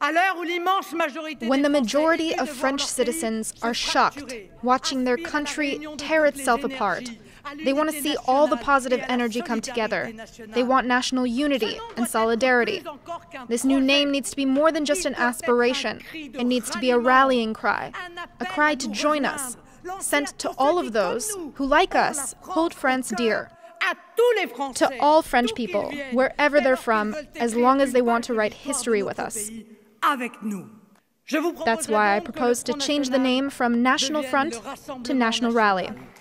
When the majority of French citizens are shocked watching their country tear itself apart, they want to see all the positive energy come together. They want national unity and solidarity. This new name needs to be more than just an aspiration. It needs to be a rallying cry, a cry to join us, sent to all of those who, like us, hold France dear. To all French people, wherever they're from, as long as they want to write history with us. That's why I propose to change the name from National Front to National Rally.